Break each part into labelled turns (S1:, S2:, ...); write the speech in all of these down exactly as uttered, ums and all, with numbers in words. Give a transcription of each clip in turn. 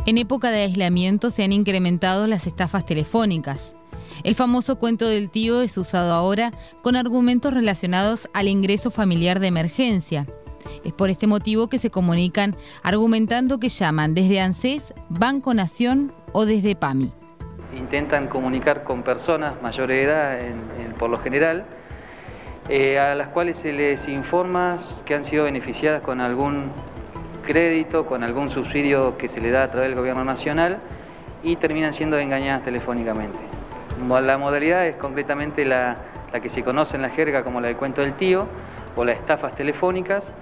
S1: En época de aislamiento se han incrementado las estafas telefónicas. El famoso cuento del tío es usado ahora con argumentos relacionados al ingreso familiar de emergencia. Es por este motivo que se comunican argumentando que llaman desde ANSES, Banco Nación o desde PAMI.
S2: Intentan comunicar con personas mayores de edad, en, en, por lo general, eh, a las cuales se les informa que han sido beneficiadas con algún crédito, con algún subsidio que se le da a través del gobierno nacional y terminan siendo engañadas telefónicamente. La modalidad es concretamente la, la que se conoce en la jerga como la del cuento del tío o las estafas telefónicas.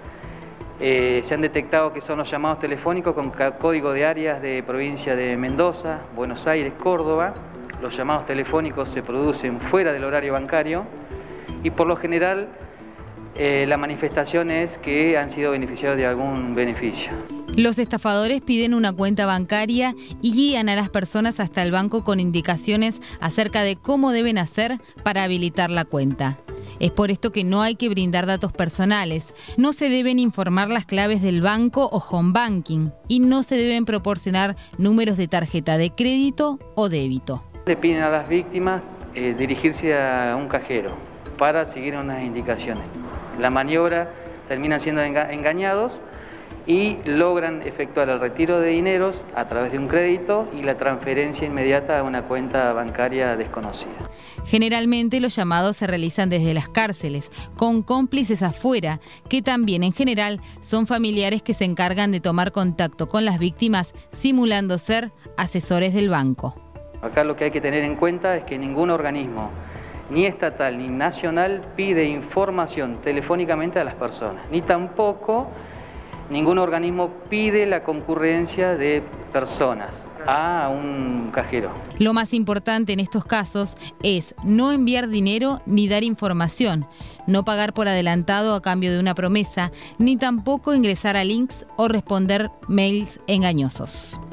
S2: Eh, se han detectado que son los llamados telefónicos con código de áreas de provincia de Mendoza, Buenos Aires, Córdoba. Los llamados telefónicos se producen fuera del horario bancario y por lo general eh, la manifestación es que han sido beneficiados de algún beneficio.
S1: Los estafadores piden una cuenta bancaria y guían a las personas hasta el banco con indicaciones acerca de cómo deben hacer para habilitar la cuenta. Es por esto que no hay que brindar datos personales, no se deben informar las claves del banco o home banking y no se deben proporcionar números de tarjeta de crédito o débito.
S2: Le piden a las víctimas eh, dirigirse a un cajero para seguir unas indicaciones. La maniobra terminan siendo enga- engañados y logran efectuar el retiro de dineros a través de un crédito y la transferencia inmediata a una cuenta bancaria desconocida.
S1: Generalmente los llamados se realizan desde las cárceles, con cómplices afuera, que también en general son familiares que se encargan de tomar contacto con las víctimas simulando ser asesores del banco.
S2: Acá lo que hay que tener en cuenta es que ningún organismo, ni estatal ni nacional, pide información telefónicamente a las personas, ni tampoco ningún organismo pide la concurrencia de personas a un cajero.
S1: Lo más importante en estos casos es no enviar dinero ni dar información, no pagar por adelantado a cambio de una promesa, ni tampoco ingresar a links o responder mails engañosos.